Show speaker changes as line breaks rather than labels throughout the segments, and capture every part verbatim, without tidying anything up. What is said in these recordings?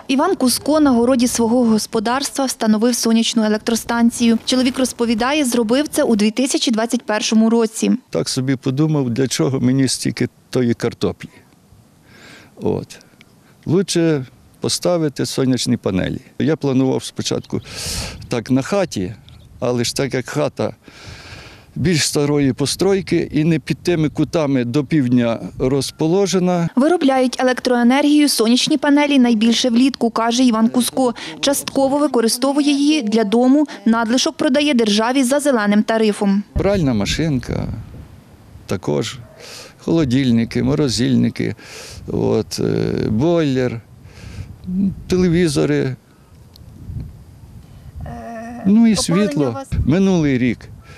Іван Кузько на городі свого господарства встановив сонячну електростанцію. Чоловік розповідає, зробив це у дві тисячі двадцять першому році.
Так собі подумав, для чого мені стільки тої картоплі. От. Лучше поставити сонячні панелі. Я планував спочатку так на хаті, але ж так як хата більш старої постройки і не під тими кутами до півдня розположена.
Виробляють електроенергію сонячні панелі найбільше влітку, каже Іван Кузько. Частково використовує її для дому, надлишок продає державі за зеленим тарифом.
Пральна машинка, також холодильники, морозильники, от, бойлер, телевізори, ну і світло. Минулий рік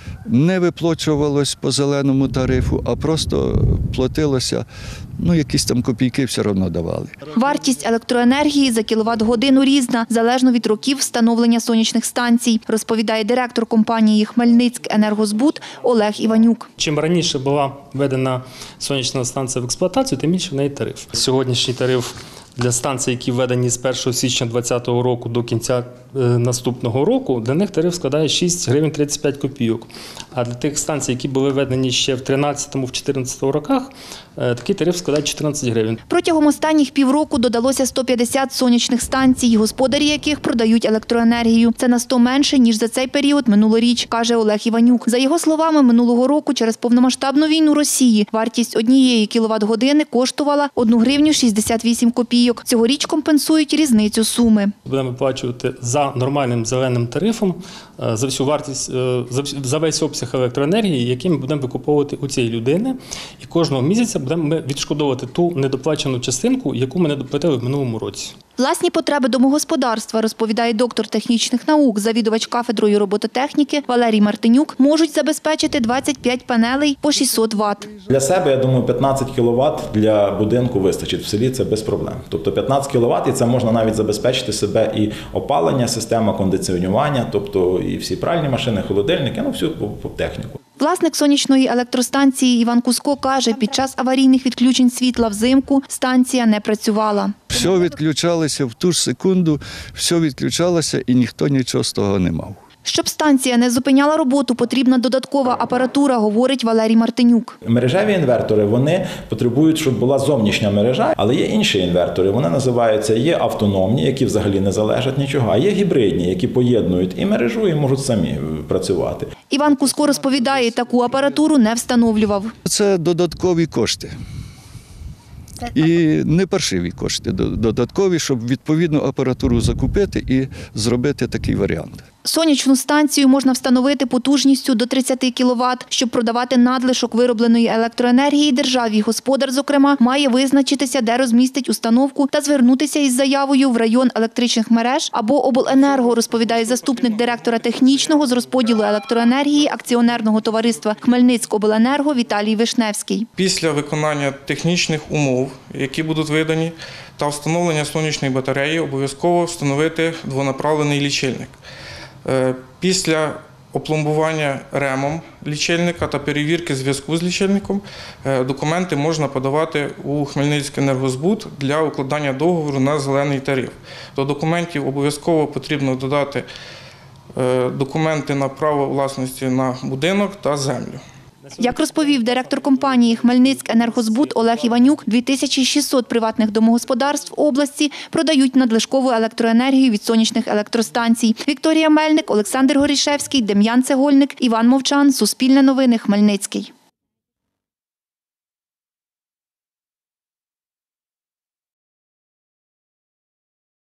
не виплачувалось по зеленому тарифу, а просто платилося, ну якісь там копійки все одно давали.
Вартість електроенергії за кіловат-годину різна, залежно від років встановлення сонячних станцій, розповідає директор компанії «Хмельницькенергозбут» Олег Іванюк.
Чим раніше була введена сонячна станція в експлуатацію, тим більше в неї тариф. Сьогоднішній тариф для станцій, які введені з першого січня двадцятого року до кінця наступного року, для них тариф складає шість гривень тридцять п'ять копійок. А для тих станцій, які були введені ще в тринадцятому-чотирнадцятому роках, такий тариф складає чотирнадцять гривень.
Протягом останніх півроку додалося сто п'ятдесят сонячних станцій, господарі яких продають електроенергію. Це на сто менше, ніж за цей період минулоріч, каже Олег Іванюк. За його словами, минулого року через повномасштабну війну Росії вартість однієї кіловат-години коштувала одну гривню шістдесят вісім копійок. Цьогоріч компенсують різницю суми.
Будемо виплачувати за нормальним зеленим тарифом за всю вартість, за весь обсяг електроенергії, який ми будемо викуповувати у цієї людини. І кожного місяця будемо відшкодовувати ту недоплачену частинку, яку ми не доплатили в минулому році.
Власні потреби домогосподарства, розповідає доктор технічних наук, завідувач кафедрою робототехніки Валерій Мартинюк, можуть забезпечити двадцять п'ять панелей по шістсот ват.
Для себе, я думаю, п'ятнадцять кіловат для будинку вистачить. В селі це без проблем. Тобто п'ятнадцять кіловат, і це можна навіть забезпечити себе і опалення, система кондиціонування, тобто і всі пральні машини, холодильники, ну всю техніку.
Власник сонячної електростанції Іван Кузько каже, під час аварійних відключень світла взимку станція не працювала.
Все відключалося в ту ж секунду, все відключалося і ніхто нічого з того не мав.
Щоб станція не зупиняла роботу, потрібна додаткова апаратура, говорить Валерій Мартинюк.
Мережеві інвертори, вони потребують, щоб була зовнішня мережа, але є інші інвертори, вони називаються, є автономні, які взагалі не залежать нічого, а є гібридні, які поєднують і мережу, і можуть самі працювати.
Іван Кузько розповідає, таку апаратуру не встановлював.
Це додаткові кошти. І не паршиві кошти додаткові, щоб відповідну апаратуру закупити і зробити такий варіант.
Сонячну станцію можна встановити потужністю до тридцяти кіловат. Щоб продавати надлишок виробленої електроенергії державі, господар, зокрема, має визначитися, де розмістить установку та звернутися із заявою в район електричних мереж або обленерго, розповідає заступник директора технічного з розподілу електроенергії акціонерного товариства «Хмельницькобленерго» Віталій Вишневський.
Після виконання технічних умов, які будуть видані, та встановлення сонячної батареї, обов'язково встановити двонаправлений лічильник. Після опломбування ремом лічильника та перевірки зв'язку з лічильником документи можна подавати у Хмельницькенергозбут для укладання договору на зелений тариф. До документів обов'язково потрібно додати документи на право власності на будинок та землю.
Як розповів директор компанії «Хмельницькенергозбут» Олег Іванюк, дві тисячі шістсот приватних домогосподарств області продають надлишкову електроенергію від сонячних електростанцій. Вікторія Мельник, Олександр Горішевський, Дем'ян Цегольник, Іван Мовчан. Суспільне новини, Хмельницький.